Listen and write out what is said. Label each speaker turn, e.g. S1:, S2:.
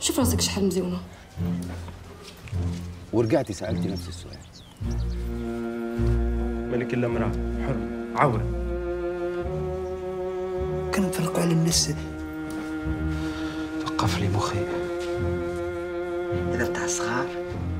S1: شوف راسك شحال مزيونه.
S2: ورجعتي سالتي نفس السؤال.
S3: مالك الا امراه حر عوره.
S4: كنفرقوا على الناس.
S3: ثقف لي مخي.
S4: هذا بتاع الصغار.